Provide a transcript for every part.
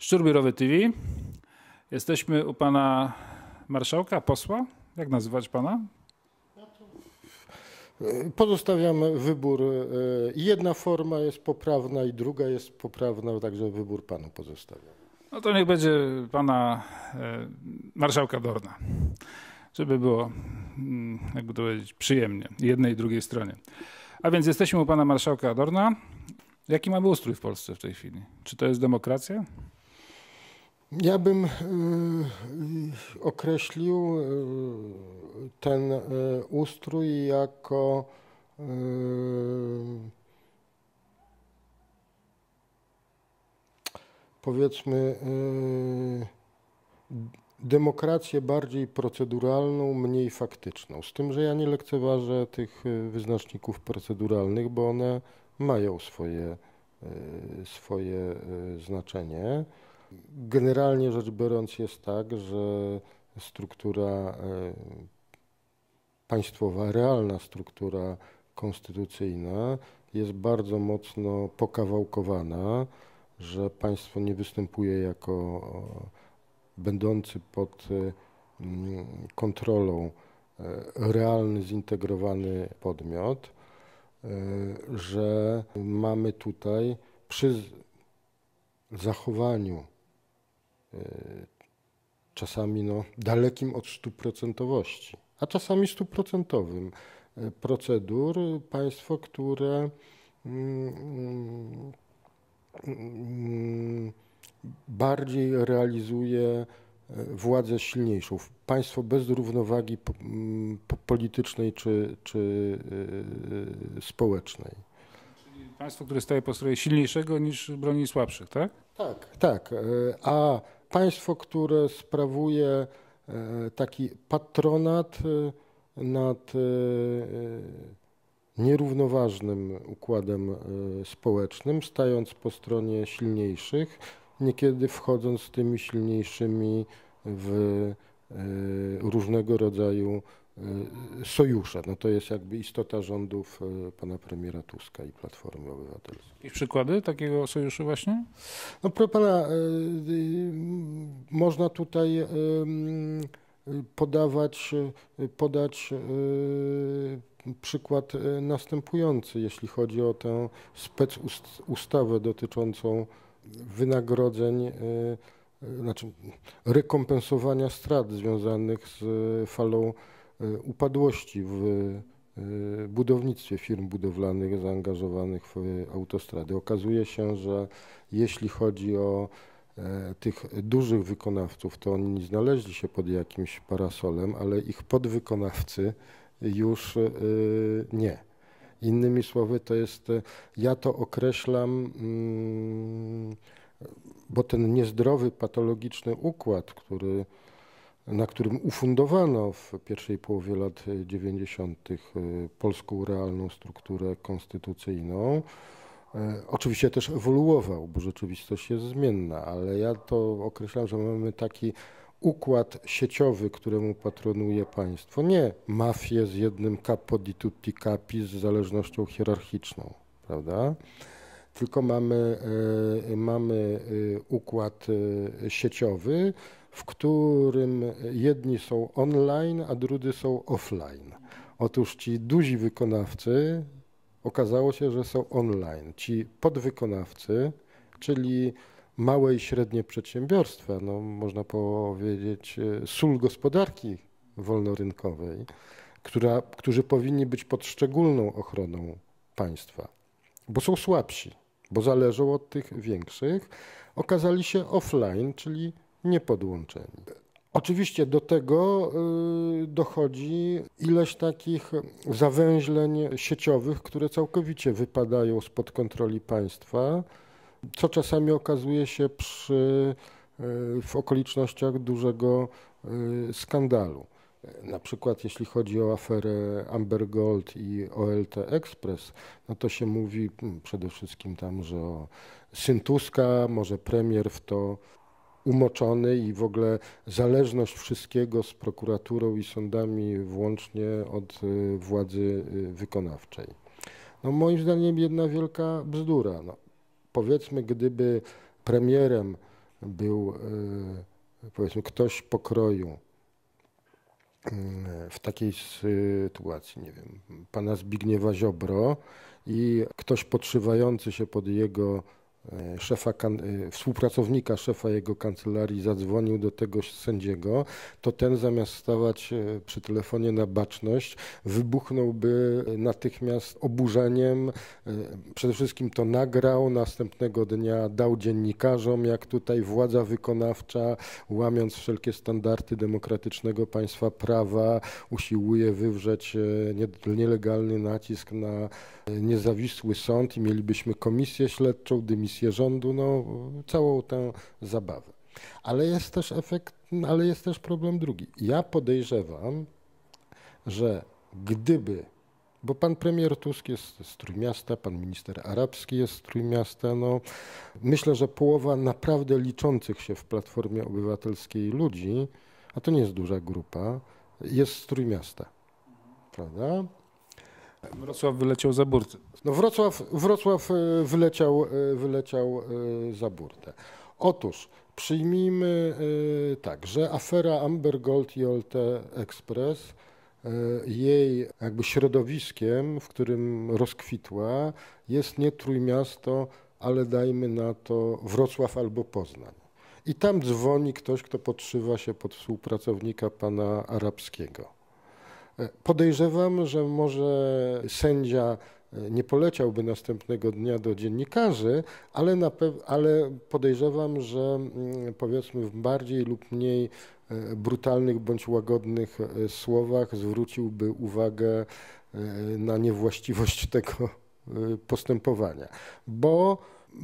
Szczur Biurowy TV. Jesteśmy u pana marszałka, posła. Jak nazywać pana? Pozostawiam wybór. Jedna forma jest poprawna i druga jest poprawna, także wybór panu pozostawiam. No to niech będzie pana marszałka Dorna, żeby było, jakby to powiedzieć, przyjemnie jednej i drugiej stronie. A więc jesteśmy u pana marszałka Dorna. Jaki mamy ustrój w Polsce w tej chwili? Czy to jest demokracja? Ja bym określił ten ustrój jako powiedzmy demokrację bardziej proceduralną, mniej faktyczną. Z tym, że ja nie lekceważę tych wyznaczników proceduralnych, bo one mają swoje znaczenie. Generalnie rzecz biorąc jest tak, że struktura państwowa, realna struktura konstytucyjna jest bardzo mocno pokawałkowana, że państwo nie występuje jako będący pod kontrolą realny, zintegrowany podmiot, że mamy tutaj przy zachowaniu czasami dalekim od 100%, a czasami 100% procedur państwo, które bardziej realizuje władzę silniejszą. Państwo bez równowagi politycznej czy społecznej. Czyli państwo, które staje po stronie silniejszego niż broni słabszych, tak? Tak. A państwo, które sprawuje taki patronat nad nierównoważnym układem społecznym, stając po stronie silniejszych, niekiedy wchodząc z tymi silniejszymi w różnego rodzaju sojusze. No to jest jakby istota rządów pana premiera Tuska i Platformy Obywatelskiej. Jakieś przykłady takiego sojuszu właśnie? No proszę pana, można tutaj podać przykład następujący, jeśli chodzi o tę specustawę dotyczącą wynagrodzeń, znaczy rekompensowania strat związanych z falą upadłości w budownictwie firm budowlanych zaangażowanych w autostrady. Okazuje się, że jeśli chodzi o tych dużych wykonawców, to oni nie znaleźli się pod jakimś parasolem, ale ich podwykonawcy już nie. Innymi słowy, ja to określam, bo ten niezdrowy, patologiczny układ, na którym ufundowano w pierwszej połowie lat 90. polską realną strukturę konstytucyjną, oczywiście też ewoluował, bo rzeczywistość jest zmienna, ale ja to określam, że mamy taki układ sieciowy, któremu patronuje państwo, nie mafię z jednym capo di tutti capi z zależnością hierarchiczną, prawda? Tylko mamy układ sieciowy, w którym jedni są online, a drudzy są offline. Otóż ci duzi wykonawcy okazało się, że są online. Ci podwykonawcy, czyli małe i średnie przedsiębiorstwa, no można powiedzieć sól gospodarki wolnorynkowej, którzy powinni być pod szczególną ochroną państwa, bo są słabsi, bo zależą od tych większych, okazali się offline, czyli niepodłączeni. Oczywiście do tego dochodzi ileś takich zawęźleń sieciowych, które całkowicie wypadają spod kontroli państwa, co czasami okazuje się w okolicznościach dużego skandalu. Na przykład jeśli chodzi o aferę Amber Gold i OLT Express, no to się mówi przede wszystkim tam, że syn Tuska, może premier w to umoczony i w ogóle zależność wszystkiego z prokuraturą i sądami włącznie od władzy wykonawczej. No moim zdaniem jedna wielka bzdura. No, powiedzmy, gdyby premierem był powiedzmy ktoś pokroju w takiej sytuacji, nie wiem, pana Zbigniewa Ziobro i ktoś podszywający się pod jego współpracownika szefa jego kancelarii zadzwonił do tego sędziego, to ten zamiast stawać przy telefonie na baczność, wybuchnąłby natychmiast oburzeniem. Przede wszystkim to nagrał, następnego dnia dał dziennikarzom, jak tutaj władza wykonawcza, łamiąc wszelkie standardy demokratycznego państwa prawa, usiłuje wywrzeć nielegalny nacisk na niezawisły sąd i mielibyśmy komisję śledczą, dymisję rządu, no całą tę zabawę. Ale jest też problem drugi. Ja podejrzewam, że gdyby, bo pan premier Tusk jest z Trójmiasta, pan minister Arabski jest z Trójmiasta, no myślę, że połowa naprawdę liczących się w Platformie Obywatelskiej ludzi, a to nie jest duża grupa, jest z Trójmiasta, prawda? Wrocław wyleciał za burtę. No Wrocław wyleciał za burtę. Otóż przyjmijmy tak, że afera Amber Gold i Olte Express, jej jakby środowiskiem, w którym rozkwitła, jest nie Trójmiasto, ale dajmy na to Wrocław albo Poznań. I tam dzwoni ktoś, kto podszywa się pod współpracownika pana Arabskiego. Podejrzewam, że może sędzia nie poleciałby następnego dnia do dziennikarzy, ale podejrzewam, że powiedzmy w bardziej lub mniej brutalnych bądź łagodnych słowach zwróciłby uwagę na niewłaściwość tego postępowania. Bo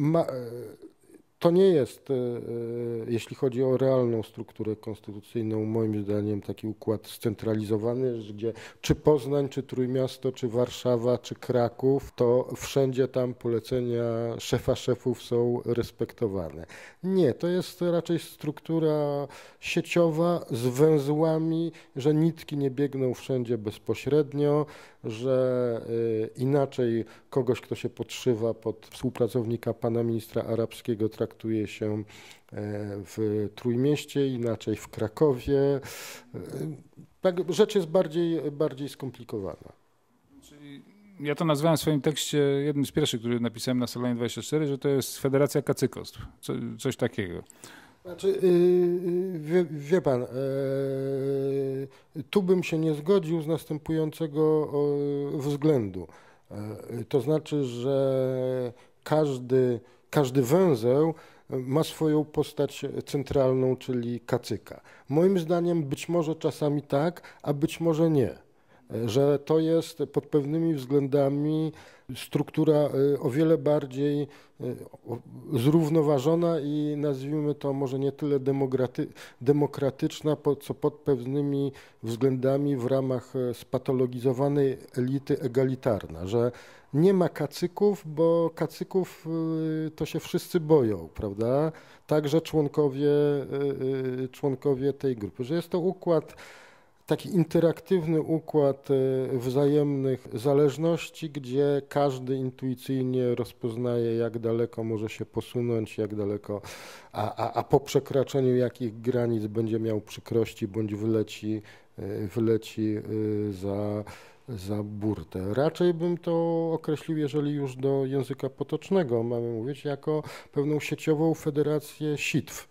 to nie jest, jeśli chodzi o realną strukturę konstytucyjną, moim zdaniem taki układ scentralizowany, gdzie czy Poznań, czy Trójmiasto, czy Warszawa, czy Kraków, to wszędzie tam polecenia szefa szefów są respektowane. Nie, to jest raczej struktura sieciowa z węzłami, że nitki nie biegną wszędzie bezpośrednio, że inaczej kogoś, kto się podszywa pod współpracownika pana ministra Arabskiego, traktuje się w Trójmieście, inaczej w Krakowie. Tak, rzecz jest bardziej skomplikowana. Czyli ja to nazwałem w swoim tekście, jednym z pierwszych, który napisałem na Salonie 24, że to jest Federacja Kacykostw, coś takiego. Znaczy, wie pan, tu bym się nie zgodził z następującego względu. To znaczy, że każdy węzeł ma swoją postać centralną, czyli kacyka. Moim zdaniem być może czasami tak, a być może nie. Że to jest pod pewnymi względami struktura o wiele bardziej zrównoważona i nazwijmy to może nie tyle demokratyczna, co pod pewnymi względami w ramach spatologizowanej elity egalitarna, że nie ma kacyków, bo kacyków to się wszyscy boją, prawda? Także członkowie tej grupy, że jest to układ, taki interaktywny układ wzajemnych zależności, gdzie każdy intuicyjnie rozpoznaje, jak daleko może się posunąć, jak daleko, a po przekraczaniu jakich granic będzie miał przykrości bądź wyleci za burtę. Raczej bym to określił, jeżeli już do języka potocznego mamy mówić, jako pewną sieciową federację sitw.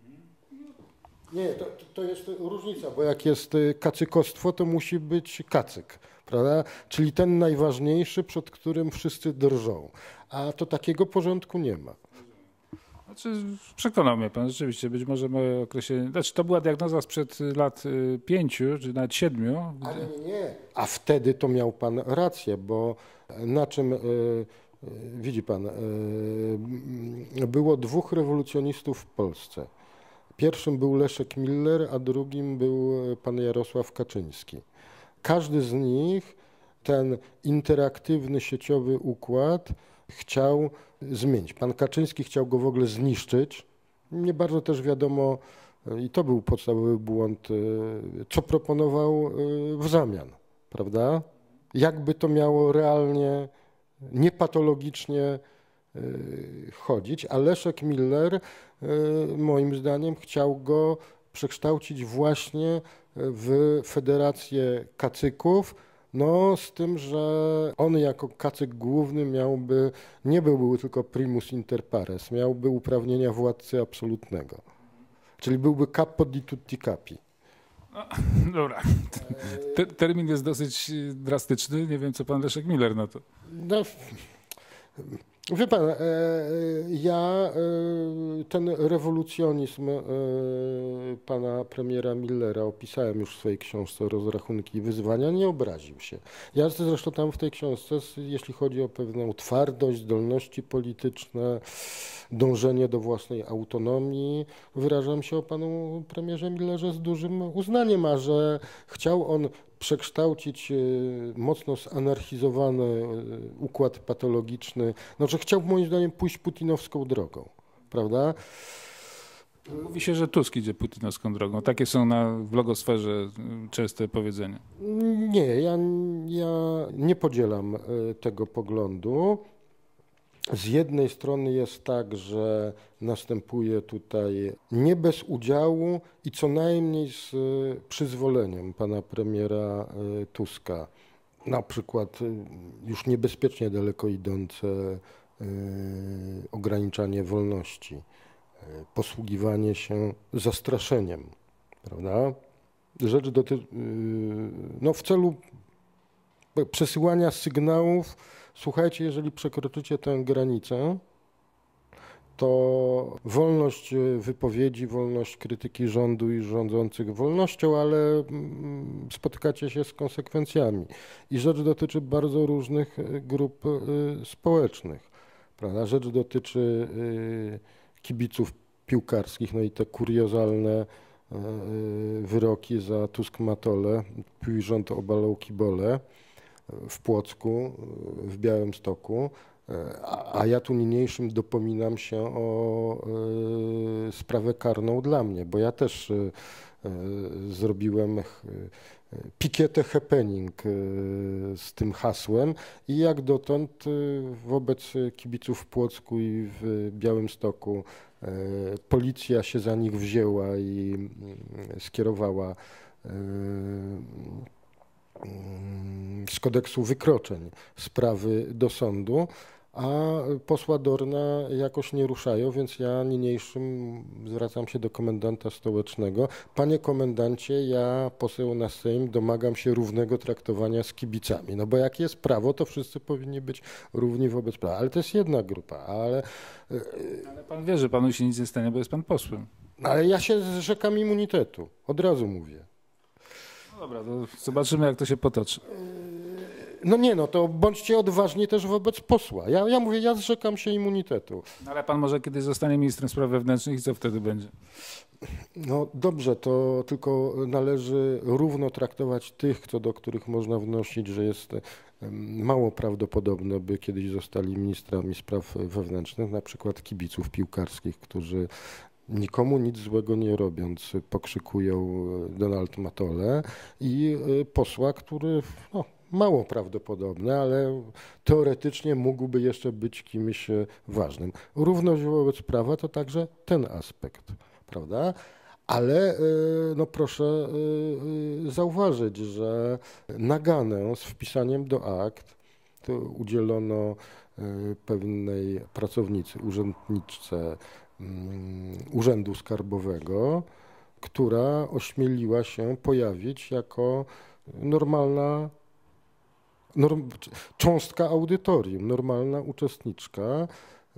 Nie, to jest różnica, bo jak jest kacykostwo, to musi być kacyk, prawda? Czyli ten najważniejszy, przed którym wszyscy drżą. A to takiego porządku nie ma. Znaczy, przekonał mnie pan rzeczywiście, być może moje określenie, znaczy to była diagnoza sprzed lat 5 czy nawet 7. Ale nie, a wtedy to miał pan rację, bo na czym, widzi pan, było dwóch rewolucjonistów w Polsce. Pierwszym był Leszek Miller, a drugim był pan Jarosław Kaczyński. Każdy z nich ten interaktywny, sieciowy układ chciał zmienić. Pan Kaczyński chciał go w ogóle zniszczyć. Nie bardzo też wiadomo, i to był podstawowy błąd, co proponował w zamian, prawda? Jakby to miało realnie, niepatologicznie chodzić, a Leszek Miller moim zdaniem chciał go przekształcić właśnie w Federację Kacyków, no z tym, że on jako kacyk główny nie byłby tylko primus inter pares, miałby uprawnienia władcy absolutnego, czyli byłby capo di tutti capi. No, dobra, termin jest dosyć drastyczny, nie wiem co pan Leszek Miller na to. No, wie pan, ja ten rewolucjonizm pana premiera Millera opisałem już w swojej książce Rozrachunki i wyzwania, nie obraził się. Ja zresztą tam w tej książce, jeśli chodzi o pewną twardość, zdolności polityczne, dążenie do własnej autonomii, wyrażam się o panu premierze Millerze z dużym uznaniem, a że chciał on przekształcić mocno zanarchizowany układ patologiczny, że chciał moim zdaniem pójść putinowską drogą, prawda? Mówi się, że Tusk idzie putinowską drogą. Takie są w blogosferze częste powiedzenia. Nie, ja nie podzielam tego poglądu. Z jednej strony jest tak, że następuje tutaj nie bez udziału i co najmniej z przyzwoleniem pana premiera Tuska, na przykład już niebezpiecznie daleko idące ograniczanie wolności, posługiwanie się zastraszeniem, prawda? Rzecz w celu przesyłania sygnałów: słuchajcie, jeżeli przekroczycie tę granicę, to wolność wypowiedzi, wolność krytyki rządu i rządzących wolnością, ale spotykacie się z konsekwencjami. I rzecz dotyczy bardzo różnych grup społecznych, prawda? Rzecz dotyczy kibiców piłkarskich, no i te kuriozalne wyroki za Tusk-Matole, puis rząd obalał kibole w Płocku, w Białymstoku, a ja tu niniejszym dopominam się o sprawę karną dla mnie, bo ja też zrobiłem pikietę happening z tym hasłem i jak dotąd wobec kibiców w Płocku i w Białymstoku policja się za nich wzięła i skierowała z kodeksu wykroczeń sprawy do sądu, a posła Dorna jakoś nie ruszają, więc ja niniejszym zwracam się do komendanta stołecznego. Panie komendancie, ja, poseł na Sejm, domagam się równego traktowania z kibicami. No bo jak jest prawo, to wszyscy powinni być równi wobec prawa. Ale to jest jedna grupa, ale pan wie, że panu się nic nie stanie, bo jest pan posłem. Ale ja się zrzekam immunitetu, od razu mówię. No dobra, to zobaczymy, jak to się potoczy. To bądźcie odważni też wobec posła. Ja mówię, ja zrzekam się immunitetu. No ale pan może kiedyś zostanie ministrem spraw wewnętrznych i co wtedy będzie? No dobrze, to tylko należy równo traktować tych, co do których można wnosić, że jest mało prawdopodobne, by kiedyś zostali ministrami spraw wewnętrznych, na przykład kibiców piłkarskich, którzy nikomu nic złego nie robiąc pokrzykują Donald Matole, i posła, który mało prawdopodobne, ale teoretycznie mógłby jeszcze być kimś ważnym. Równość wobec prawa to także ten aspekt, prawda? Ale proszę zauważyć, że naganę z wpisaniem do akt to udzielono pewnej pracownicy, urzędniczce Urzędu Skarbowego, która ośmieliła się pojawić jako normalna cząstka audytorium, normalna uczestniczka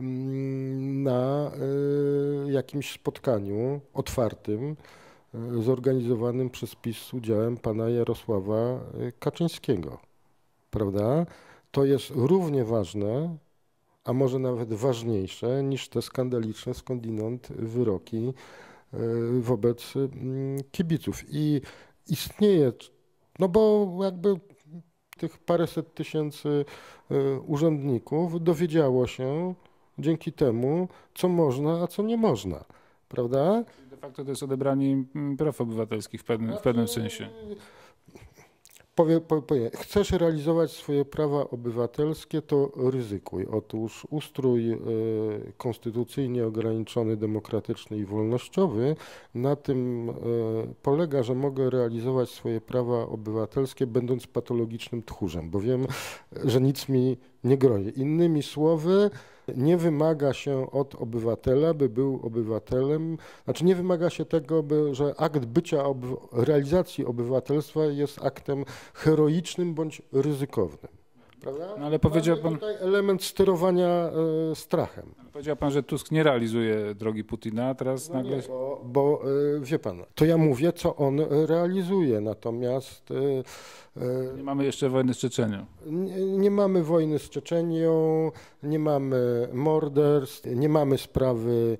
na jakimś spotkaniu otwartym zorganizowanym przez PiS z udziałem pana Jarosława Kaczyńskiego, prawda? To jest równie ważne, a może nawet ważniejsze niż te skandaliczne skądinąd wyroki wobec kibiców. I istnieje, bo jakby tych paręset tysięcy urzędników dowiedziało się dzięki temu, co można, a co nie można, prawda? De facto to jest odebranie im praw obywatelskich w pewnym sensie. Chcesz realizować swoje prawa obywatelskie, to ryzykuj. Otóż ustrój konstytucyjnie ograniczony, demokratyczny i wolnościowy na tym polega, że mogę realizować swoje prawa obywatelskie, będąc patologicznym tchórzem, bo wiem, że nic mi nie grozi. Innymi słowy, nie wymaga się od obywatela, by był obywatelem, znaczy nie wymaga się tego, że akt bycia, realizacji obywatelstwa jest aktem heroicznym bądź ryzykownym. Prawda? No, ale powiedział pan, tutaj element sterowania strachem. powiedział pan, że Tusk nie realizuje drogi Putina, a teraz nagle... Nie, bo wie pan, to ja mówię, co on realizuje, natomiast... Nie mamy jeszcze wojny z Czeczenią. Nie mamy wojny z Czeczenią, nie mamy morderstw, nie mamy sprawy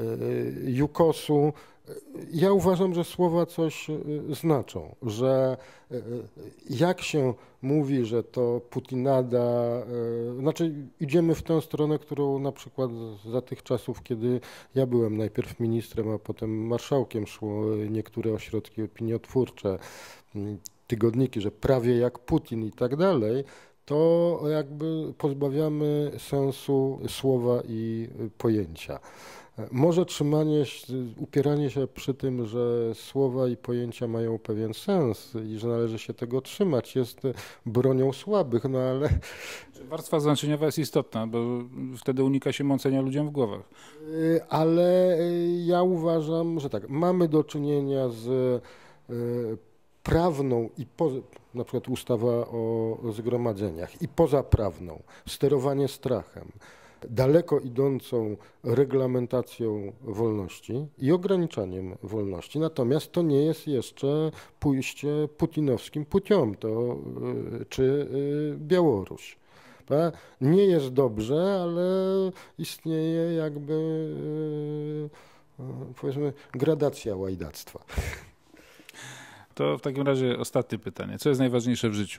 Jukosu. Ja uważam, że słowa coś znaczą, że jak się mówi, że to Putinada, znaczy idziemy w tę stronę, którą na przykład za tych czasów, kiedy ja byłem najpierw ministrem, a potem marszałkiem, szło niektóre ośrodki opiniotwórcze, tygodniki, że prawie jak Putin i tak dalej, to jakby pozbawiamy sensu słowa i pojęcia. Może upieranie się przy tym, że słowa i pojęcia mają pewien sens i że należy się tego trzymać, jest bronią słabych, no ale... Warstwa znaczeniowa jest istotna, bo wtedy unika się mącenia ludziom w głowach. Ale ja uważam, że tak, mamy do czynienia z prawną i na przykład ustawa o zgromadzeniach i pozaprawną, sterowanie strachem, daleko idącą reglamentacją wolności i ograniczaniem wolności. Natomiast to nie jest jeszcze pójście putinowskim putiom, czy Białoruś. Nie jest dobrze, ale istnieje jakby, powiedzmy, gradacja łajdactwa. To w takim razie ostatnie pytanie. Co jest najważniejsze w życiu?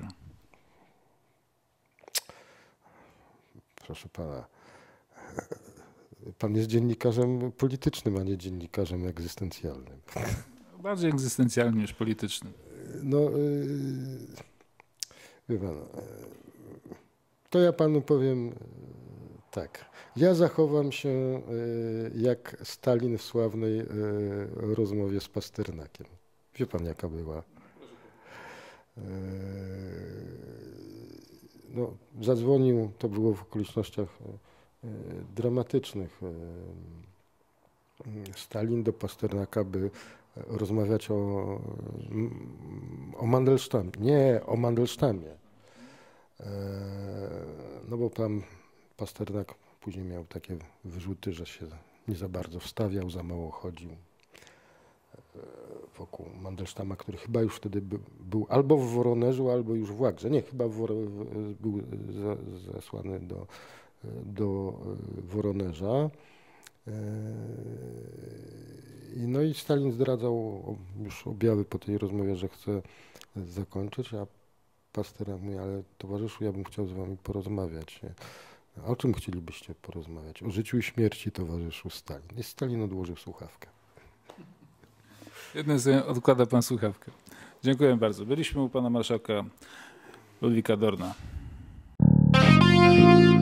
Proszę pana, pan jest dziennikarzem politycznym, a nie dziennikarzem egzystencjalnym. Bardziej egzystencjalnym niż politycznym. No, wie pan, to ja panu powiem tak. Ja zachowam się jak Stalin w sławnej rozmowie z Pasternakiem. Wie pan, jaka była? No, zadzwonił, to było w okolicznościach dramatycznych. Stalin do Pasternaka, by rozmawiać o Mandelsztamie. Nie, o Mandelsztamie. No bo tam Pasternak później miał takie wyrzuty, że się nie za bardzo wstawiał, za mało chodził wokół Mandelsztama, który chyba już wtedy był albo w Woronerzu, albo już w Łagrze. Nie, chyba był zesłany do Woronerza. No i Stalin zdradzał już objawy po tej rozmowie, że chce zakończyć, a Pasternak mówi, ale towarzyszu, ja bym chciał z wami porozmawiać. A o czym chcielibyście porozmawiać? O życiu i śmierci, towarzyszu Stalin. I Stalin odłożył słuchawkę. Jednym słowem odkłada pan słuchawkę. Dziękuję bardzo. Byliśmy u pana marszałka Ludwika Dorna.